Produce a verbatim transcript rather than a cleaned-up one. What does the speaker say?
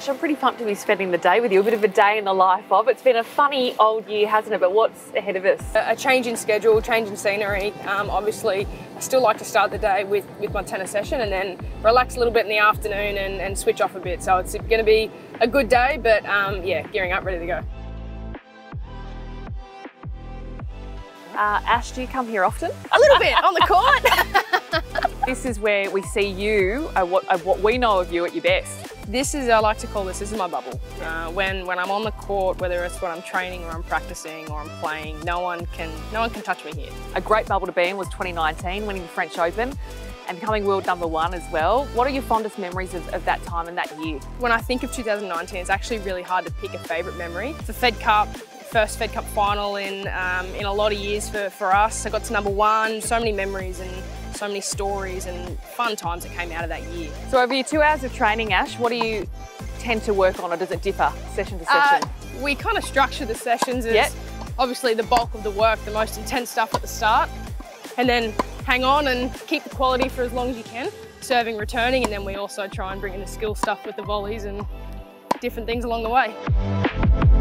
Ash, I'm pretty pumped to be spending the day with you, a bit of a day in the life of. It's been a funny old year, hasn't it? But what's ahead of us? A change in schedule, change in scenery. Um, obviously, I still like to start the day with, with my tennis session and then relax a little bit in the afternoon and, and switch off a bit. So it's going to be a good day, but um, yeah, gearing up, ready to go. Uh, Ash, do you come here often? A little bit, on the court. This is where we see you, uh, what, uh, what we know of you at your best. This is, I like to call this, this is my bubble. Uh, when, when I'm on the court, whether it's when I'm training or I'm practicing or I'm playing, no one can, no one can touch me here. A great bubble to be in was twenty nineteen, winning the French Open and becoming world number one as well. What are your fondest memories of, of that time and that year? When I think of two thousand nineteen, it's actually really hard to pick a favourite memory. The Fed Cup, first Fed Cup final in, um, in a lot of years for, for us. I got to number one, so many memories and so many stories and fun times that came out of that year. So over your two hours of training, Ash, what do you tend to work on, or does it differ session to session? Uh, we kind of structure the sessions as yep. obviously the bulk of the work, the most intense stuff at the start, and then hang on and keep the quality for as long as you can, serving, returning, and then we also try and bring in the skill stuff with the volleys and different things along the way.